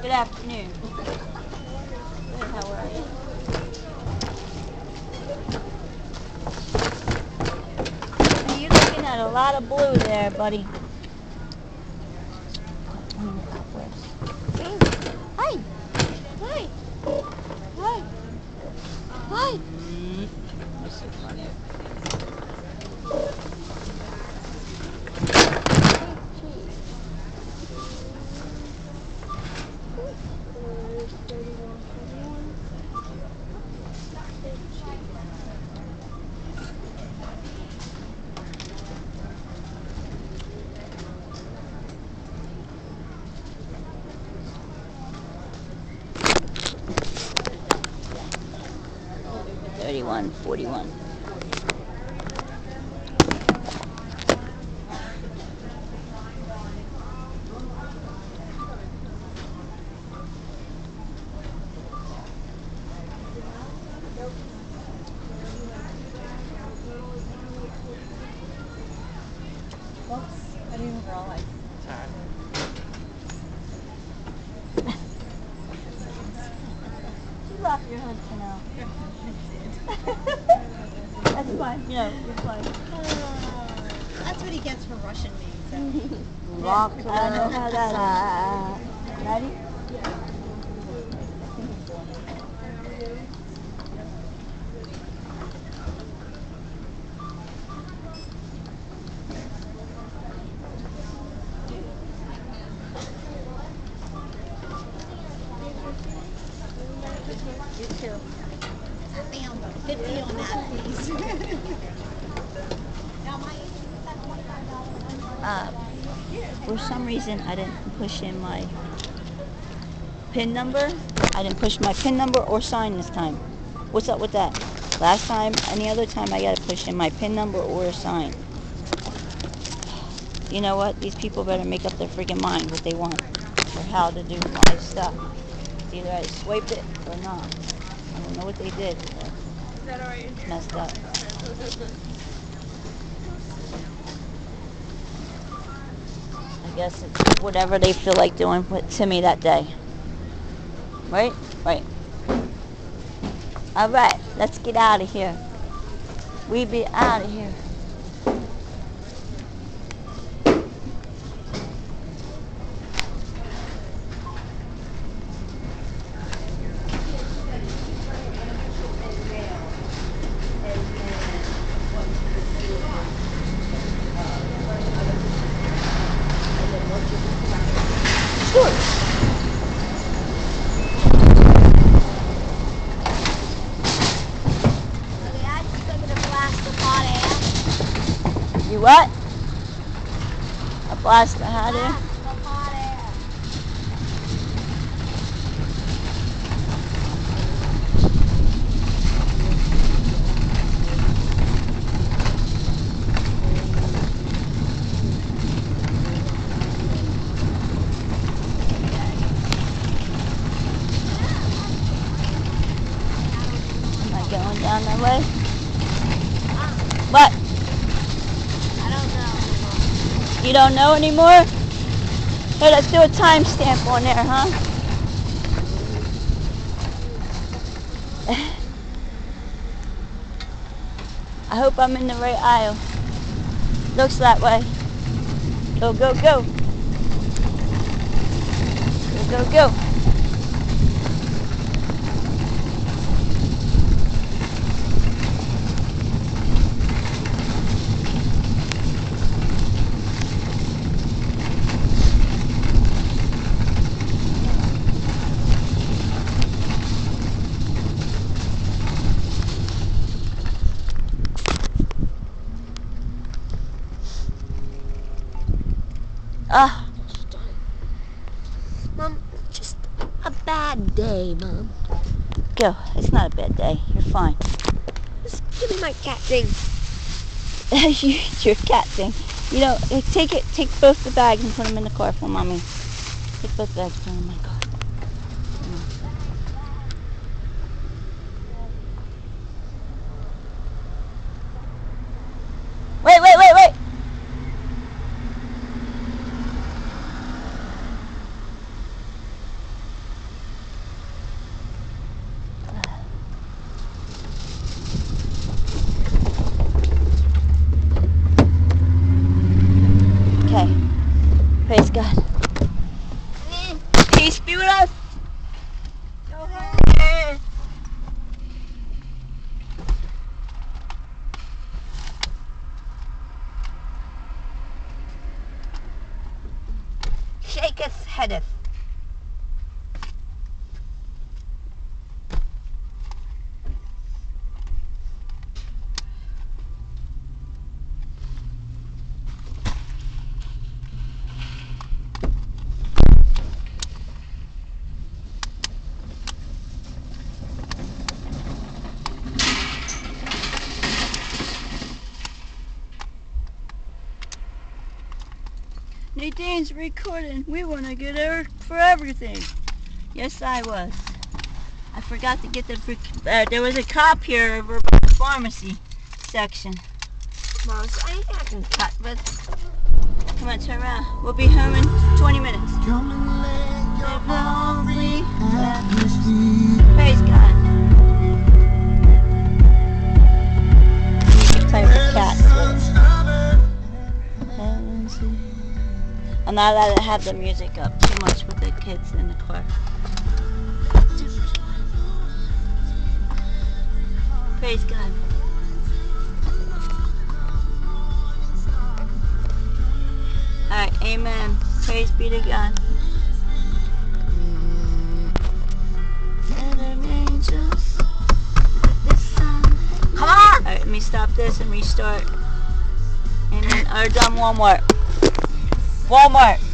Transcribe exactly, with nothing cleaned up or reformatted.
Good afternoon. Good, how are you? You're looking at a lot of blue there, buddy. Hi. Hi. Hi. Hi. That's so funny. thirty-one forty-one. Whoops, I didn't even realize. Sorry. You lost your hood for now. That's fine. You know, you're fine. Uh, that's what he gets for rushing me. So. Rock. I don't know how that. Uh, ready? Yeah. You too. I found the fifty on that, please. Now my twenty-five dollars. Uh, for some reason, I didn't push in my PIN number. I didn't push my PIN number or sign this time. What's up with that? Last time, any other time, I gotta push in my PIN number or a sign. You know what? These people better make up their freaking mind what they want or how to do my stuff. Either I swiped it or not. I don't know what they did. Is that alright? It's messed up. I guess it's whatever they feel like doing with, to me that day. Right? Right. Alright, let's get out of here. We be out of here. You what? A blast of hot air? Am I going down that way? What? You don't know anymore? Hey, let's do a timestamp on there, huh? I hope I'm in the right aisle. Looks that way. Go, go, go. Go, go, go. Ah. Mom, just a bad day, Mom. Go. It's not a bad day. You're fine. Just give me my cat thing. you, your cat thing. You know, take it. Take both the bags and put them in the car for Mommy. Take both bags and put them in my car. Wait, wait, wait, wait. Peace be with us. Go ahead. Shaketh headeth. Nadine's recording. We want to get her for everything. Yes, I was. I forgot to get the... Uh, there was a cop here over by the pharmacy section. Mom, so I can cut with. Come on, turn around. We'll be home in twenty minutes. Praise God. You can play with the cat. I'm not allowed to have the music up too much with the kids in the car. Praise God. Alright, amen. Praise be to God. Come on! Alright, let me stop this and restart. Amen. Or done one more. Walmart.